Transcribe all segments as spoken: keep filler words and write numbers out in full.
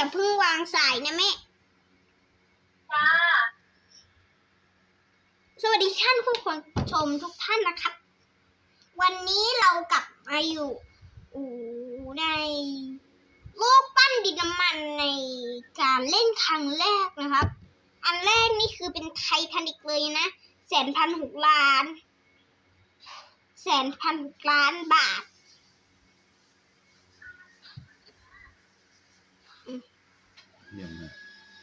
อย่าเพิ่งวางสายนะแม่จ้าสวัสดีท่านผู้ชมทุกท่านนะครับวันนี้เรากลับมาอยู่ในโลกปั้นดินน้ำมันในการเล่นครั้งแรกนะครับอันแรกนี่คือเป็นไททานิกเลยนะแสนพันหกล้านแสนพันหกล้านบาทเยี่ยมนะ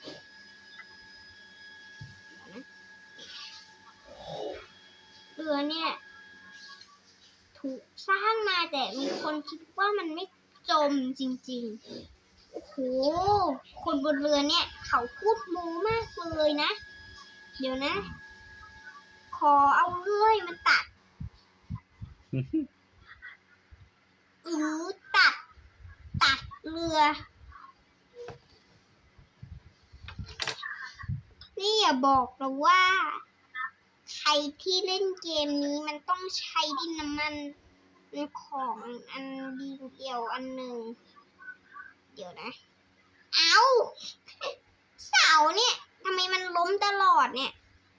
เรือเนี่ยถูกสร้างมาแต่มีคนคิดว่ามันไม่จมจริงๆโอ้โหคนบนเรือเนี่ยเขาพูดโม้มากเลยนะเดี๋ยวนะขอเอาเลื่อยมาตัดหรือตัดตัดเรือนี่อย่าบอกเราว่าใครที่เล่นเกมนี้มันต้องใช้ดินน้ำมันของอันดีเดียวอันหนึ่งเดี๋ยวนะเอาเสาเนี่ยทำไมมันล้มตลอดเนี่ย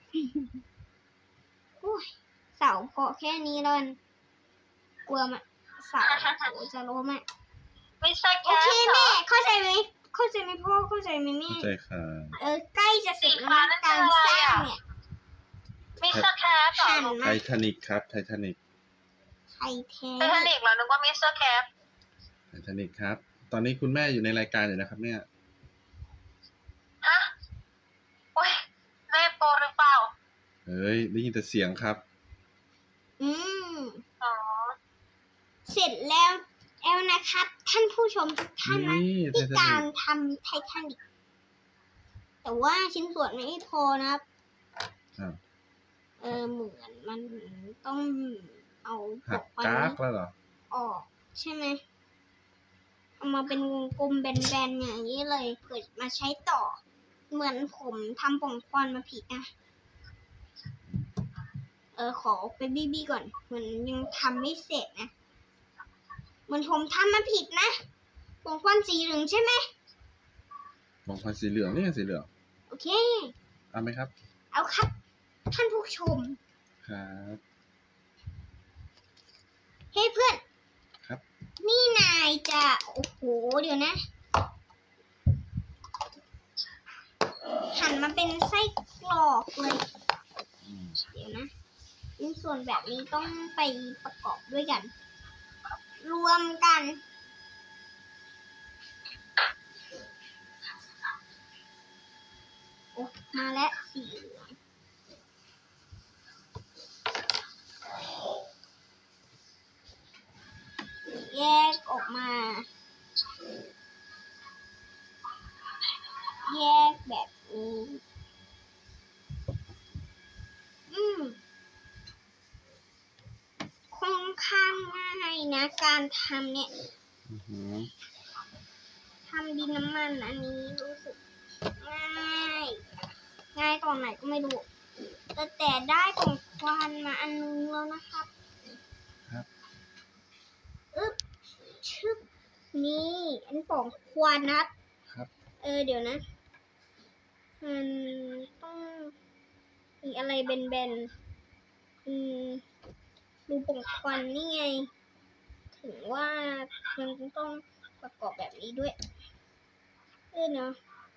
เสาพอแค่นี้เลยกลัวมันเสาจะล้มอ่ะโอเคแม่เข้าใจไหมเข้าใจไหมพ่อเข้าใจไหมแม่เข้าใจค่ะเออใกล้จะเสร็จแล้วการสร้างเนี่ยมิสเตอร์แคปหันไททานิกครับไททานิกไทเทนไททานิกเหรอนึกว่ามิสเตอร์แคปไททานิกครับตอนนี้คุณแม่อยู่ในรายการอยู่นะครับเนี่ยฮะโอ้ยแม่โปรหรือเปล่าเฮ้ยได้ยินแต่เสียงครับอืมอ๋อเสร็จแล้วแล้วนะครับท่านผู้ชมทุกท่านนะที่การทำไททานิกแต่ว่าชิ้นส่วนไม่พอนะครับเออเหมือนมันต้องเอาหักกากแล้วเหรอออกใช่ไหมเอามาเป็นวงกลมแบนๆอย่างนี้เลยเกิดมาใช้ต่อเหมือนผมทำปล่องควันมาผิดนะเออขอไปบี้บี้ก่อนเหมือนยังทำไม่เสร็จนะเหมือนผมทำมาผิดนะปล่องควันสีเหลืองใช่ไหมปล่องควันสีเหลืองนี่สีเหลืองโอเคเอาไหมครับเอาครับท่านผู้ชมครับเฮ้ยเพื่อนครับนี่นายจะโอ้โหเดี๋ยวนะหั่นมาเป็นไส้กรอกเลยเดี๋ยวนะชิ้นส่วนแบบนี้ต้องไปประกอบด้วยกันรวมกันโอ้มาแล้วสีเหลืองแยกออกมาแยกแบบนี้อืมค่อนข้างง่ายนะการทำเนี่ยทำดินน้ำมันอันนี้รู้สึกง่ายง่ายตอนไหนก็ไม่รู้แต่แต่ได้กล่องควันมาอันนึงแล้วนะครับอึ๊บชึบนี่อันปล่องควันนะครับครับเออเดี๋ยวนะมันต้องมีอะไรเบนๆอืมดูปล่องควันนี่ไงถึงว่ามันต้องประกอบแบบนี้ด้วยเออเนาะ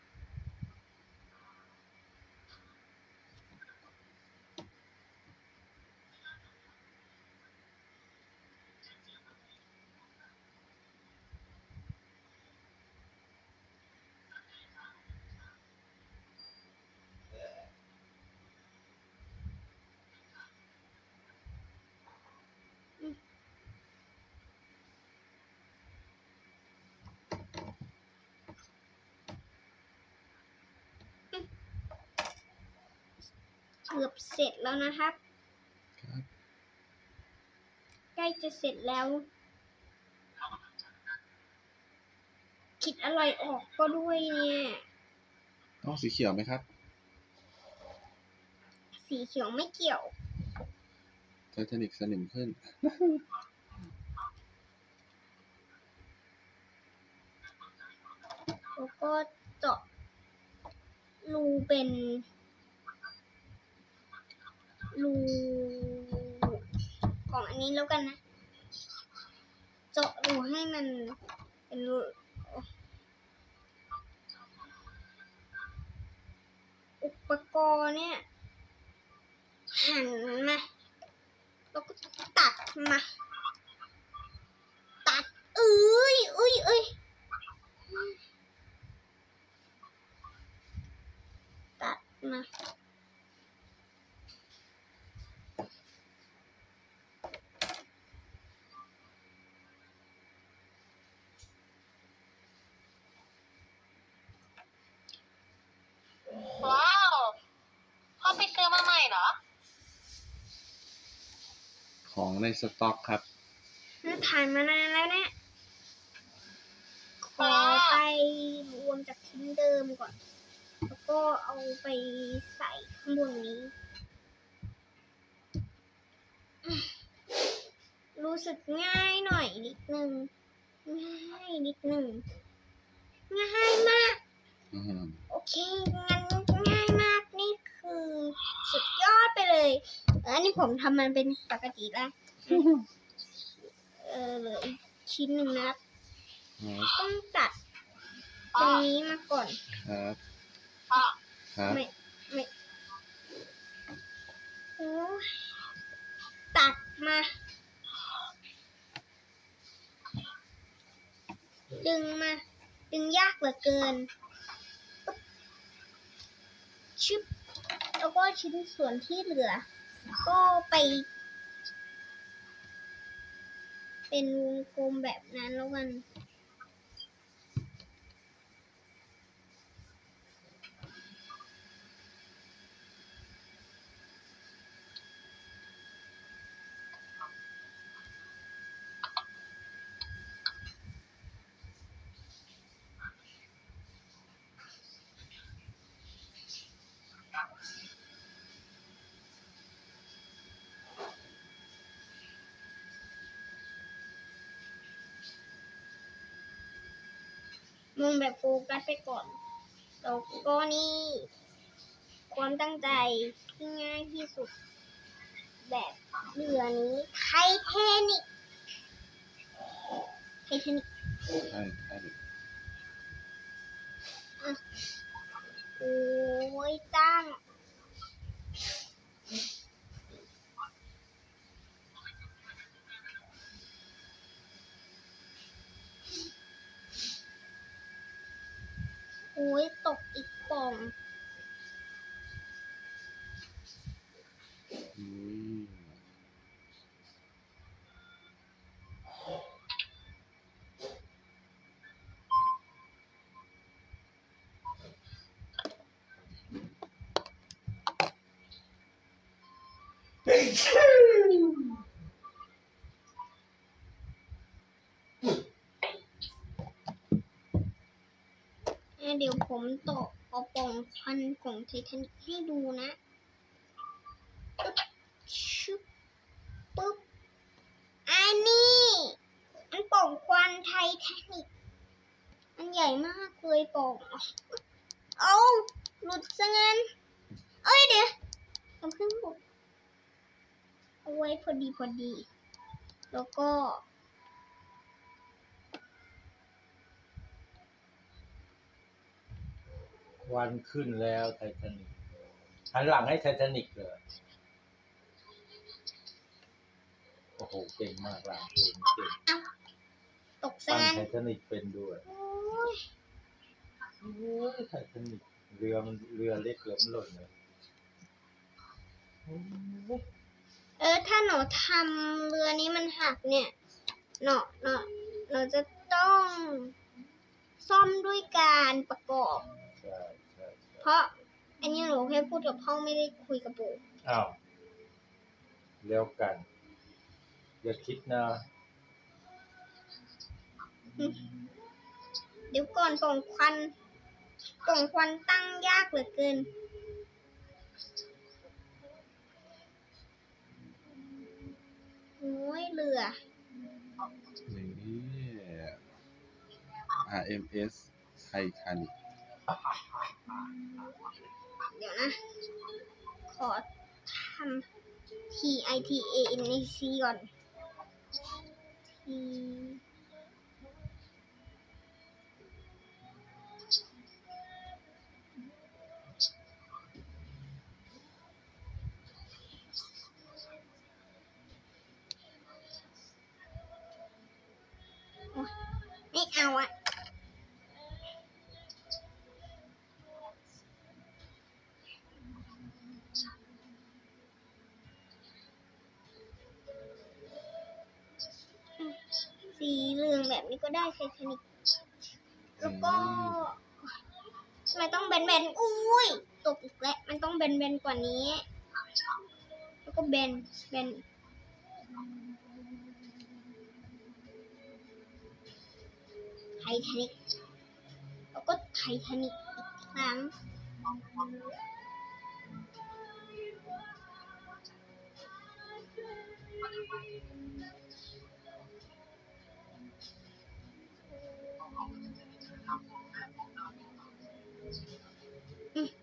เกือบเสร็จแล้วนะครับใกล้จะเสร็จแล้วคิดอะไรออกก็ด้วยเนี่ยต้องสีเขียวไหมครับสีเขียวไม่เกี่ยวไททานิกสนิมขึ้นแล้วก็เจาะรูเป็นรูของอันนี้แล้วกันนะเจาะรูให้มันเป็นรูอุปกรณ์เนี่ยหันมาแล้วก็ตัดมาตัดเอ้ยเอ้ยเอ้ยตัดมาว้าวพ่อไปซื้อมาใหม่เหรอของในสต็อกครับนี่ถ่ายมานานแล้วเนี่ยขอไปรวมจากชิ้นเดิมก่อนแล้วก็เอาไปใส่ข้างบนนี้รู้สึกง่ายหน่อยนิดนึงง่ายนิดนึงง่ายมากอืมโอเคงั้นง่ายมากนี่คือสุดยอดไปเลยเออนี่ผมทำมันเป็นปกติแล้วเออเหลืออีกชิ้นหนึ่งนะครับครับต้องตัดตรงนี้มาก่อนครับพ่อครับไม่ไม่โอ้ยตัดมา ดึงมา ดึงยากเหลือเกินชึบแล้วก็ชิ้นส่วนที่เหลือ ก็ไป เป็นวงกลมแบบนั้นแล้วกันมองแบบโฟกัสไปก่อน แล้วก็นี่ ความตั้งใจที่ง่ายที่สุด แบบเรือนี้ไทเทนิคไทเทนิคใช่ใช่โอ้ยตั้งโอ้ยตกอีกป่องอืมเดี๋ยวผมตกเอาปล่องควันของไททานิคให้ดูนะปึ๊บชึบปึ๊บอันนี้อันปล่องควันไททานิคอันใหญ่มากเลยปล่องเอาหลุดซะงั้นเอ้ยเดี๋ยวเอาขึ้นหมดเอาไว้พอดีพอดี แล้วก็วันขึ้นแล้วไททานิคหันหลังให้ไททานิคเลยโอ้โหเก่งมากหลังเก่งเก่งตกซะปั้นงั้นไททานิคเป็นด้วยโอ้ยโอ้ยไททานิคเรือมันเรือเล็กเรือมันหล่นเลยโอ้ยเออถ้าหนูทำเรือนี้มันหักเนี่ยหนูหนูหนูจะต้องซ่อมด้วยการประกอบใช่ใช่เพราะอันนี้หนูแค่พูดกับพ่อไม่ได้คุยกับปู่อ้าวแล้วกัน อย่าคิดนะเดี๋ยวก่อนปล่องควันปล่องควันตั้งยากเหลือเกินโอ้ยเรือนี่ อาร์ เอ็ม เอสทานิกเดี๋ยวนะ ขอทำ T I T A N I C ก่อน T ไม่เอาอะสีเหลืองแบบนี้ก็ได้ไททานิกแล้วก็ทำไมต้องแบนๆอุ้ยตกอีกแล้วมันต้องแบนๆกว่านี้ แล้วก็แบนแบนไททานิกแล้วก็ไททานิกอีกครั้งอืม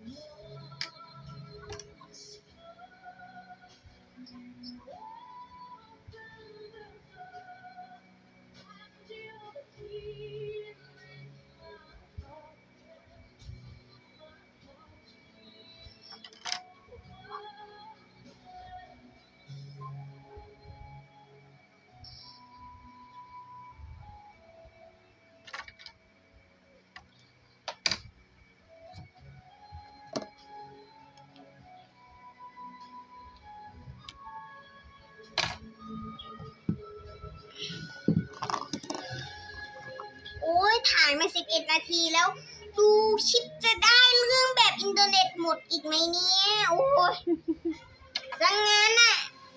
โอ้ยถ่ายมาสิบเอ็ดนาทีแล้ว ดูคลิปจะได้เรื่องแบบอินเทอร์เน็ตหมดอีกไหมเนี่ย โอ้ยสังงานน่ะ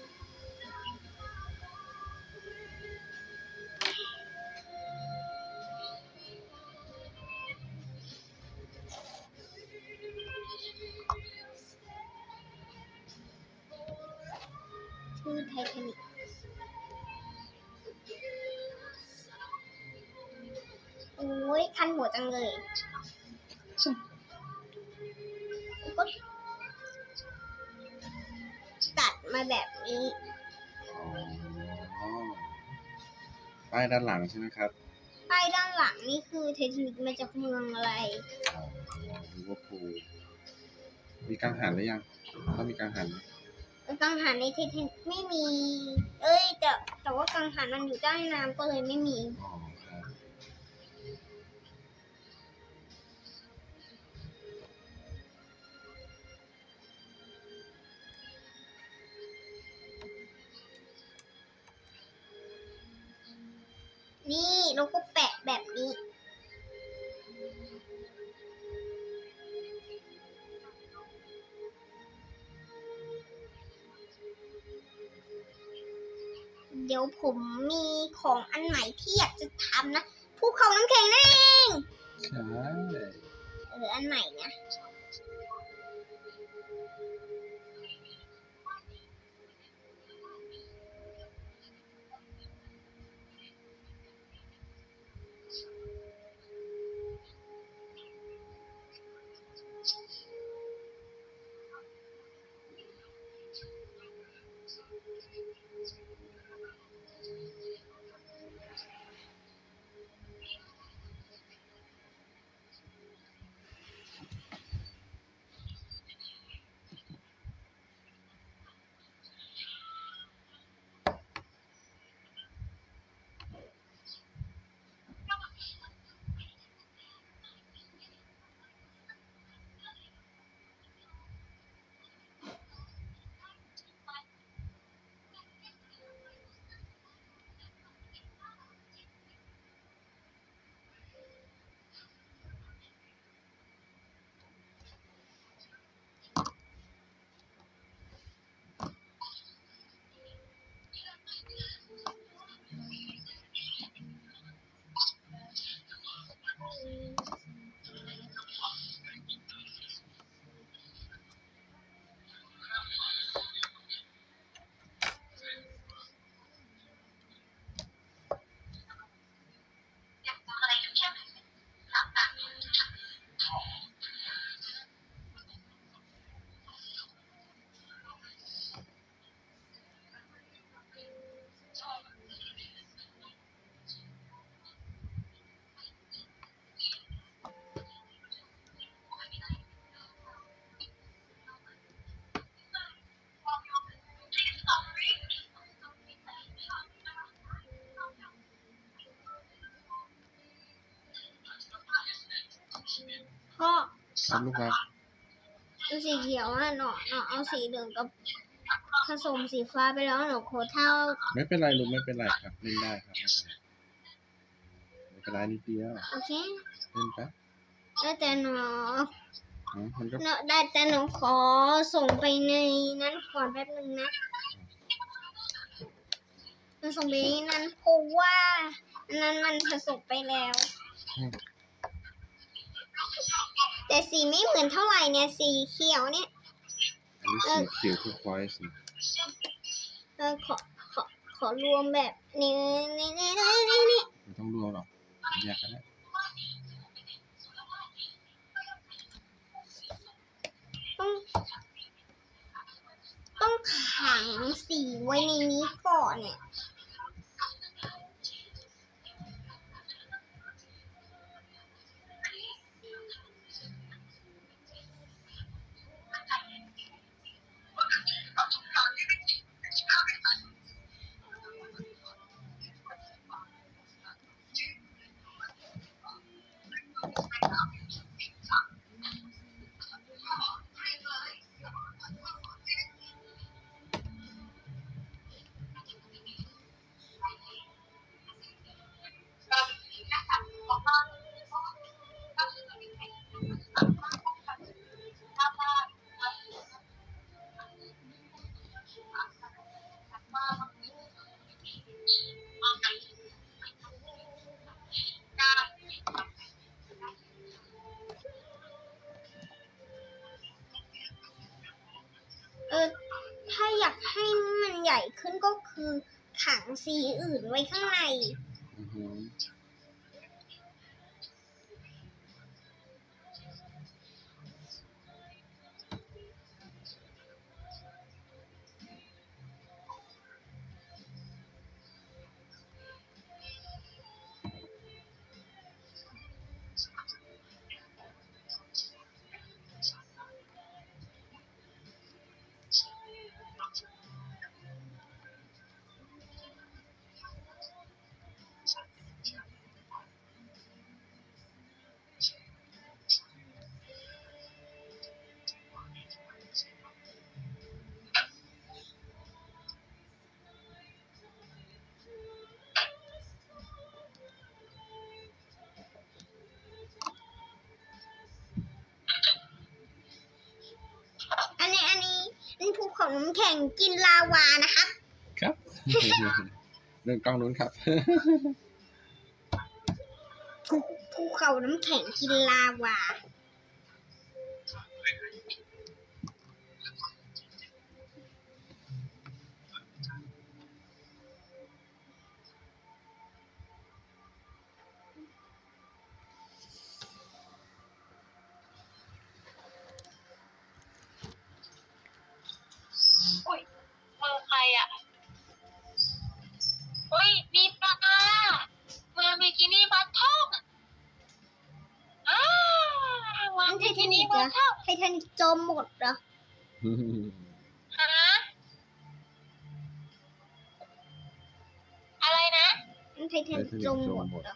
ชื่อไททานิกโอ้ยคันหัวจังเลยก็ตัดมาแบบนี้อ๋อป้ายด้านหลังใช่ไหมครับป้ายด้านหลังนี่คือไททานิกมาจากเมืองอะไรอ๋อลิเวอร์พูลมีกังหันหรือยังต้องมีกังหันไหมกังหันในไททานิกไม่มี เอ้ยแต่แต่ว่ากังหันมันอยู่ใต้น้ำก็เลยไม่มีอ๋อครับนี่เราก็แปะแบบนี้ เดี๋ยวผมมีของอันใหม่ที่อยากจะทำนะภูเขาน้ำแข็งนั่นเองใช่เอออันใหม่นะพ่อครับลูกครับเอาสีเขียวอ่ะหนูหนูเอาสีเหลืองกับผสมสีฟ้าไปแล้วหนูโคเท่าไม่เป็นไรลูกไม่เป็นไรครับเล่นได้ครับไม่เป็นไรไม่เป็นไรนิดเดียวโอเคเล่นไปแล้วแต่หนูอ๋อมันก็หนูได้แต่หนูขอส่งไปในนั้นก่อนแป๊บนึงนะหนูส่งไปในนั้นเพราะว่าอันนั้นมันผสมไปแล้วอืมแต่สีไม่เหมือนเท่าไหร่เนี่ยสีเขียวเนี่ยอันนี้สีเขียวทุกไฟสิเออขอขอขอรวมแบบนี้นี่นี่นี่นี่นี่ไม่ต้องรวมหรอกแยกกันได้ต้องต้องขังสีไว้ในนี้ก่อนเนี่ย เออถ้าอยากให้มันใหญ่ขึ้นก็คือขังสีอื่นไว้ข้างในอือหืออันนี้อันนี้อันนี้ภูเขาน้ำแข็งกินลาวานะครับครับ เรื่องกล้องนู้นครับภูภูเขาน้ำแข็งกินลาวาอุ้ยมือใครอ่ะอุ้ยมีปลามาบิกินี่บัตทองอ้าววาอังนไทบิทากินินี่กเหรบัอตทองไททานิกจมหมดเหรอฮะอะไรนะอันไททานิกจมหมดเหรอ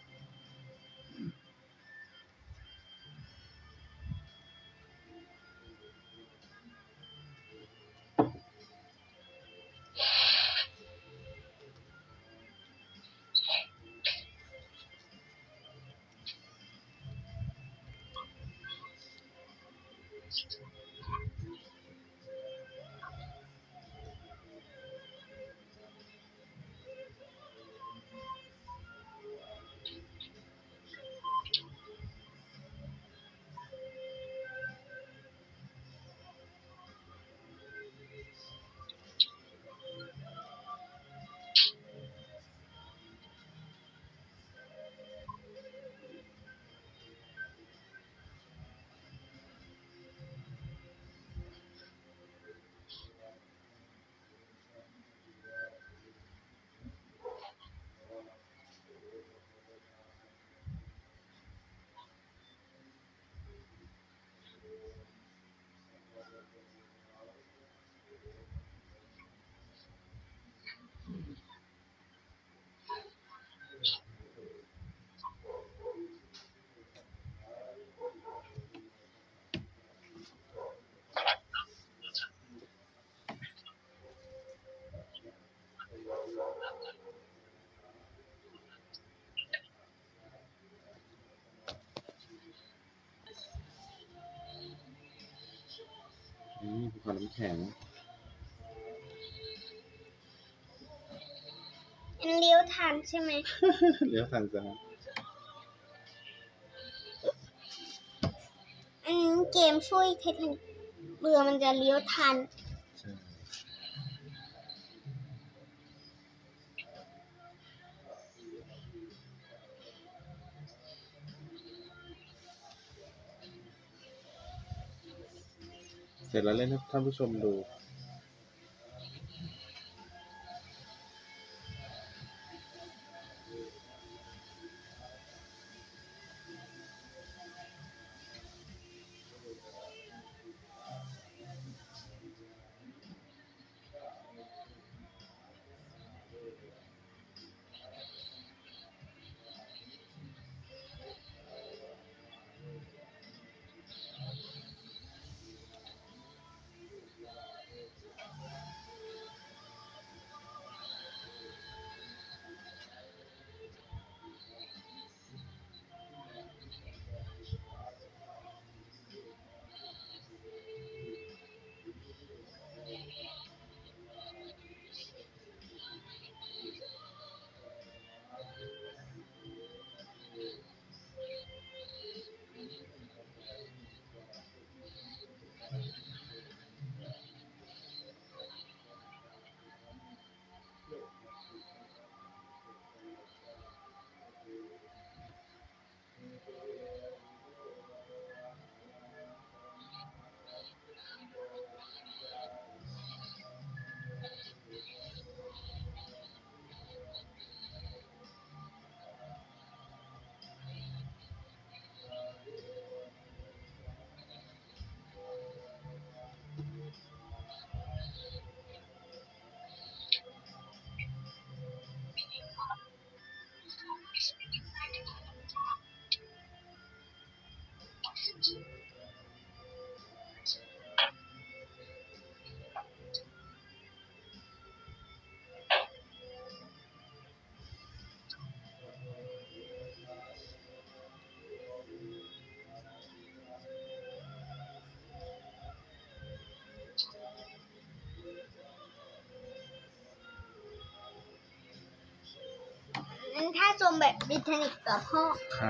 นี่ภูเขาน้ำแข็งมันเลี้ยวทันใช่ไหมเลี้ยวทันจ้ะอืมเกมช่วยไททานิคเรือมันจะเลี้ยวทันใช่เสร็จแล้วเล่นให้ท่านผู้ชมดูงั้นถ้าชมแบบไททานิคกับพ่อค่ะ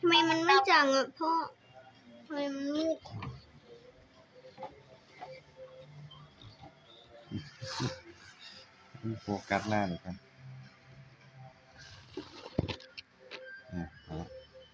ไมมันไม่จังอ่ะพ่อทำไมมันมืดโฟกัสหน้าหน่อยครับอ่ะเอาละ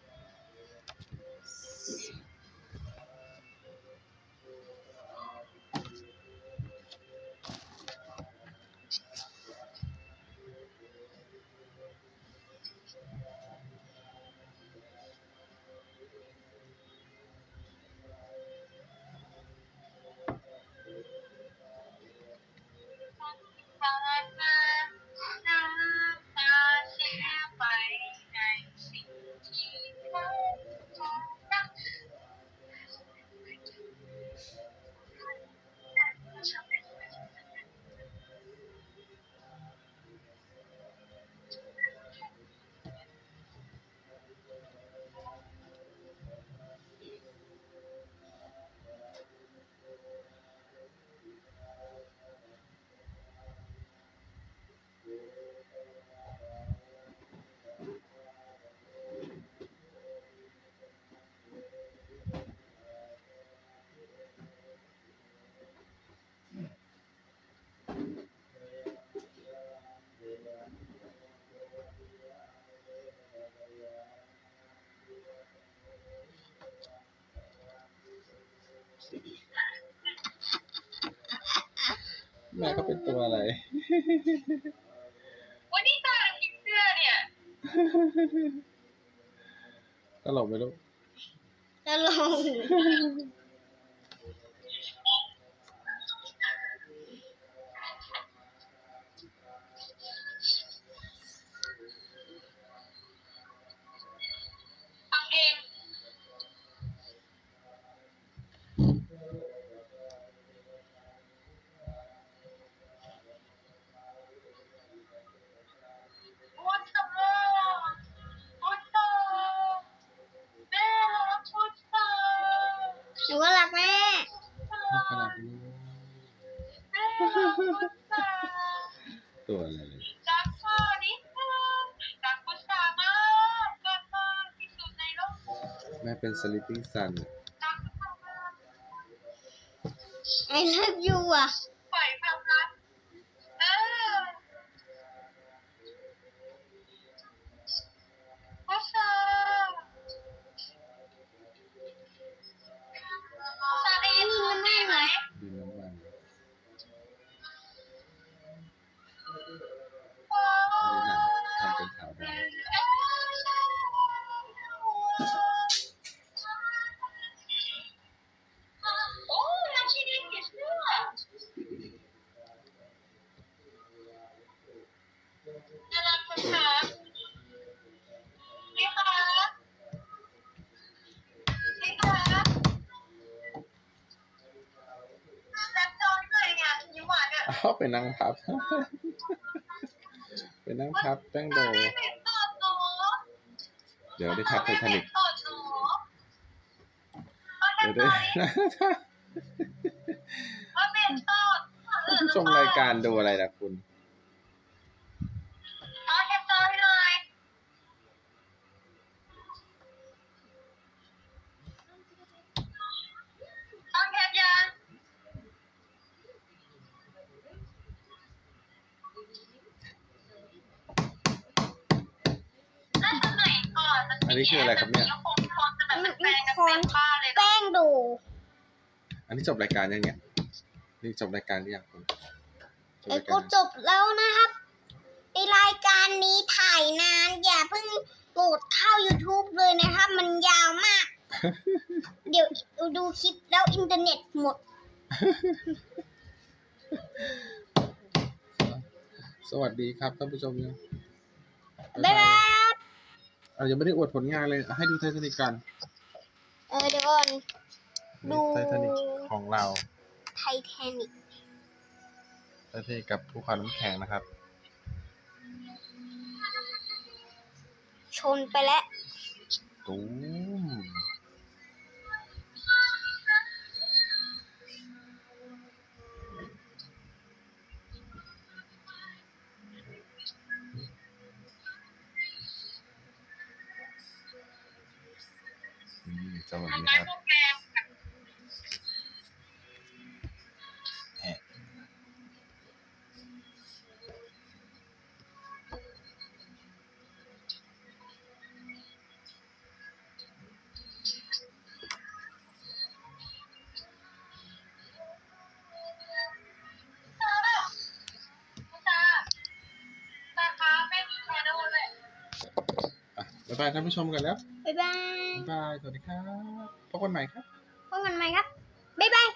แม่ก็เป็นตัวอะไรวันนี้ตาผีเสื้อเนี่ยตลกไหมลูกจะลงฟังเองพุทธะพุทธะแม่รักพุทธะหนูก็รักแม่พ่อขนาดนี้แม่รักพุทธะตัวอะไรเลยรักพ่อนิดนึงรักพุทธะมากรักมากที่สุดในโลกแม่เป็น sleeping sun รักพุทธะมากไอเลิฟยูอ่ะปล่อยความรักเออพุทธะซาได้ยินพูดดีไหมดินน้ำมันโอ้อันนี้หนังทำเป็นขาวดำโอ้ราชินีผีเสื้อน่ารักคุณคะนี่คะนี่คะรักจอยเลยเนี่ยยิ้มหวานอ่ะอ้าวเป็นนั่งพับ เป็นนั่งพับแป้งโดไม่เป็นตอดหนูเดี๋ยวได้ทับไททานิกตอดหนูเอาแค่เดี๋ยวตได้อดว่าเป็นตอดผู้ชมรายการดูอะไรนะคุณเอาแค่ตอดเลยเอาแค่ยังแล้วสมัยก่อนมันอันนี้คืออะไรครับเนี่ยคงคงจะแบบมันแปลมีงกันคเต็นมบ้านเลยนะแป้งดูอันนี้จบรายการยังเนี่ยนี่จบรายการหรือยังคุณจบไอ้รายกูการจบแล้วนะครับไอรายการนี้ถ่ายนาน อย่าเพิ่งโหลดเข้า YouTube เลยนะครับ มันยาวมาก เดี๋ยวดูคลิปแล้วอินเทอร์เน็ตหมดสวัสดีครับท่านผู้ชมเนี่ยบ๊ายบายอ่ะยังไม่ได้อวดผลงานเลยอ่ะให้ดูไททานิกกันเออเดี๋ยวก่อน ดูไททานิกของเราไททานิกไททานิกกับภูเขาน้ำแข็งนะครับชนไปแล้วตูมจะแบบทำนี้ร้ายครับโรงแรมแอะอ่ะบ๊ายบายท่านผู้ชมกันแล้วบ๊ายบายบ๊ายบาย สวัสดีครับพบกันใหม่ครับพบกันใหม่ครับ บ๊ายบาย